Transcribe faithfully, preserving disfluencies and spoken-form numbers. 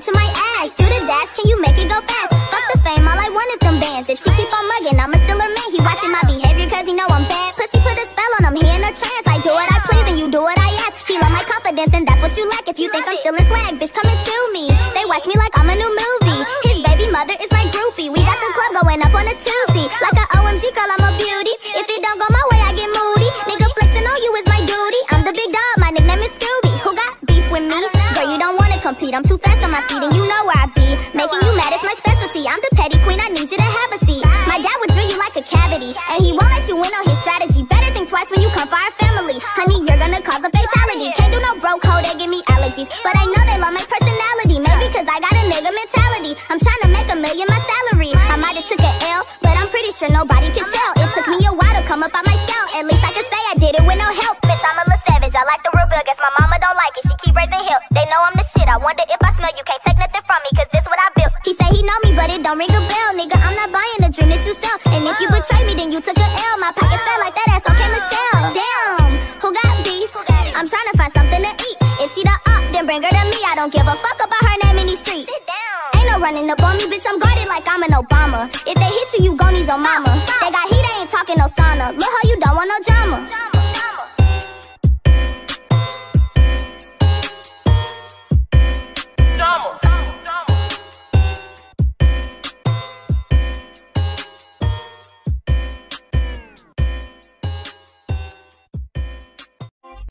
to my ass. Do the dash, can you make it go fast? Fuck the fame, all I want is them bands. If she keep on mugging, I'ma still her man. He watching my behavior cause he know I'm bad. Pussy put a spell on him, he in a trance. I do what I please and you do what I ask. He love my confidence and that's what you lack. If you think I'm still in swag, bitch, come and sue me. They watch me like I'm a new movie. His baby mother is my groupie. We got the club going up on a Tuesday. Like a O M G girl, I'm a beauty. If it don't go my way, I get moody. Nigga flexing on you is my duty. I'm the big dog, my nickname is Scooby. Who got beef with me? Girl, you don't wanna compete. I'm too fast on my feet and you know where I be. Making you mad is my specialty. I'm the petty queen, I need you to have a seat. My dad would drill you like a cavity, and he won't let you win on his strategy. Better think twice when you come for our family. Honey, you're gonna cause a fatality. Can't do no broke hoe, they give me allergies. But I know they love my personality. Maybe cause I got a nigga mentality. I'm trying to make a million my salary. I might have took an L, but I'm pretty sure nobody can tell. It took me a while to come up on my shell. At least I can say I did it with no help. Bitch, I'm a little savage, I like the real bill. Guess my mama don't like it, she keep raising hell. They know I'm the shit, I wonder if I smell you. Can't take nothing from me, cause this what I built. He say he know me, but it don't ring a bell. Nigga, I'm not buying the dream that you sell. And if you betray me, then you took a L. My pocket felt like that ass, okay, Michelle. Damn, who got beef? I'm trying to find something to eat. If she the up, then bring her to me. I don't give a fuck about her name in these streets. Ain't no running up on me, bitch, I'm guarded like I'm an Obama. If they hit you, you gon' need your mama. They got heat, they ain't talking no sauna. Look how you don't want no